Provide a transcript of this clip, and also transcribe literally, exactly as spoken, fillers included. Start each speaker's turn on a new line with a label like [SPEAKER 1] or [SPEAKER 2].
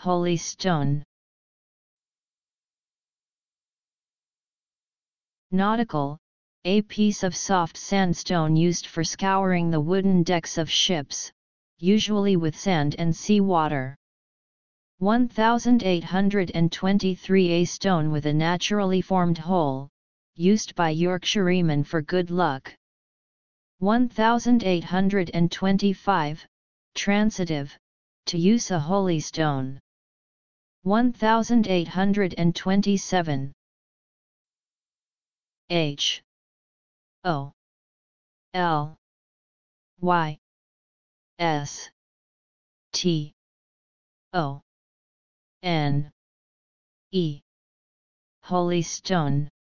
[SPEAKER 1] holystone. Nautical, a piece of soft sandstone used for scouring the wooden decks of ships, usually with sand and sea water. eighteen twenty-three A stone with a naturally formed hole, used by Yorkshiremen for good luck. eighteen twenty-five, transitive, to use a holystone. eighteen twenty-seven. H O L Y S T O N E holystone.